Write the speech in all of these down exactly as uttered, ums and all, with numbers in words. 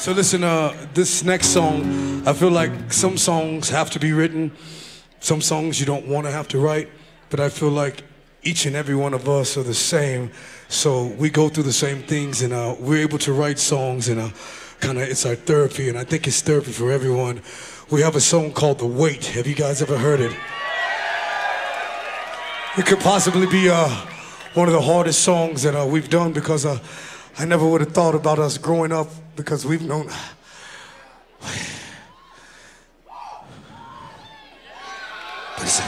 So listen, uh, this next song, I feel like some songs have to be written, some songs you don't want to have to write, but I feel like each and every one of us are the same, so we go through the same things, and uh, we're able to write songs, and uh, kind of it's our therapy, and I think it's therapy for everyone. We have a song called The Weight. Have you guys ever heard it? It could possibly be uh, one of the hardest songs that uh, we've done, because uh, I never would have thought about us growing up, because we've known... Listen.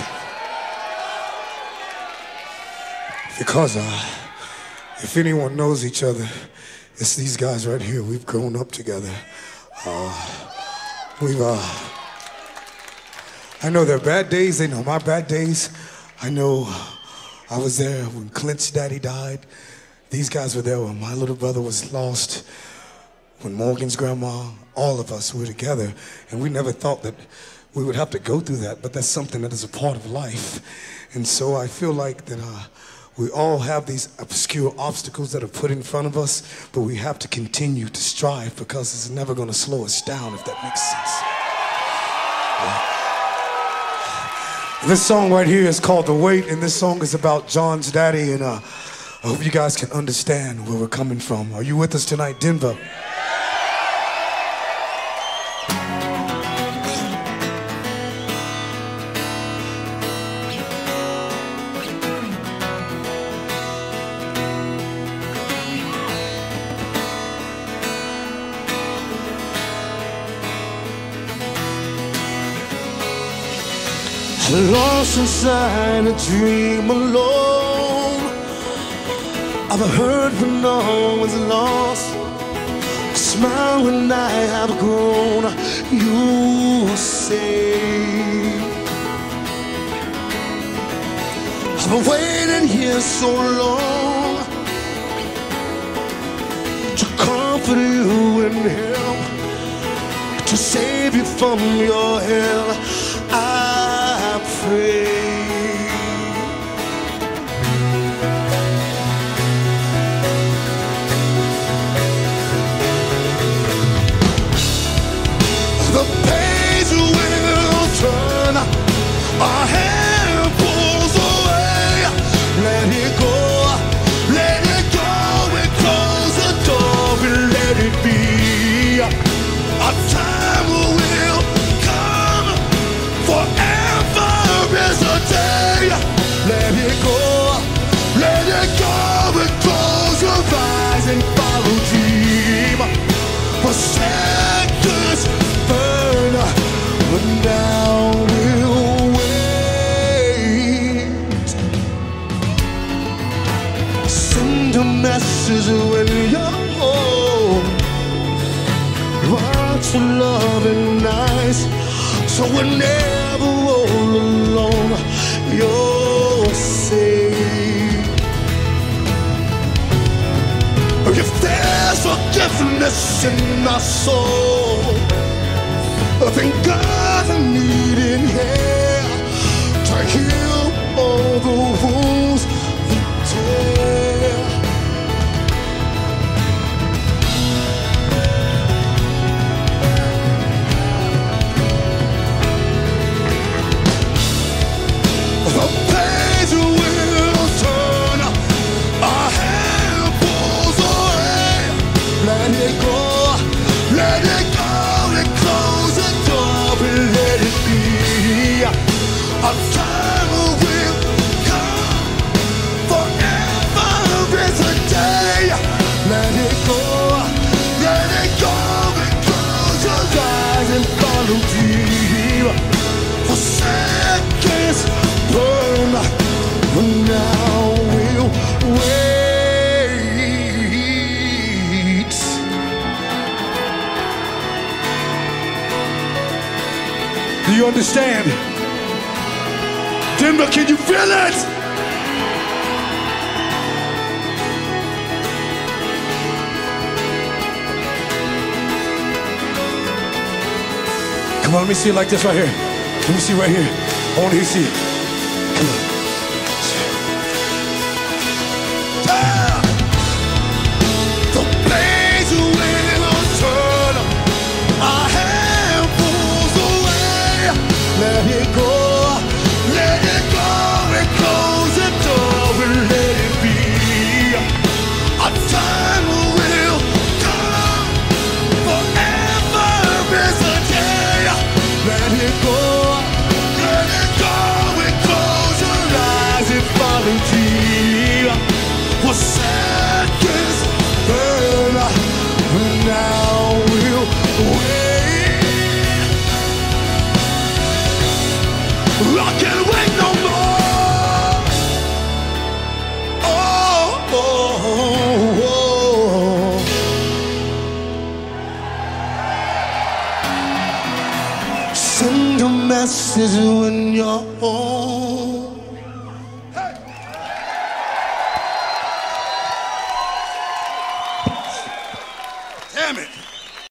Because uh, if anyone knows each other, it's these guys right here. We've grown up together. Uh, we've... Uh, I know their bad days. They know my bad days. I know I was there when Clint's daddy died. These guys were there when my little brother was lost, when Morgan's grandma, all of us were together, and we never thought that we would have to go through that, but that's something that is a part of life. And so I feel like that uh, we all have these obscure obstacles that are put in front of us, but we have to continue to strive, because it's never going to slow us down, if that makes sense. Yeah. This song right here is called The Weight, and this song is about John's daddy, and uh, I hope you guys can understand where we're coming from. Are you with us tonight, Denver? Lost inside a dream alone. I've heard when no one's lost. Smile when I have grown, you say. I've been waiting here so long to comfort you and help, to save you from your hell. I pray. The page will turn, our hand pulls away. Let it go, let it go, and close the door and let it be. Our time will come, forever is a day. Let it go, let it go, and close your eyes and follow dream. For seconds burn, but now we'll wait. Send a message when you're home. Write your loving nice, so whenever all alone you're safe. If there's forgiveness in our soul, then God needed here to heal all the wounds we tear. The page will turn, our hand pulls away. Let it go, let it go, and close the door and let it be. Our time will come, forever is a day. Let it go, let it go, and close your eyes and follow deep. For seconds burn, but now we'll wait. Do you understand? Denver, can you feel it? Come on, let me see it like this right here. Let me see right here. I want to see it. Come on. Ah! The page will turn. a message when you're home. Hey. Damn it.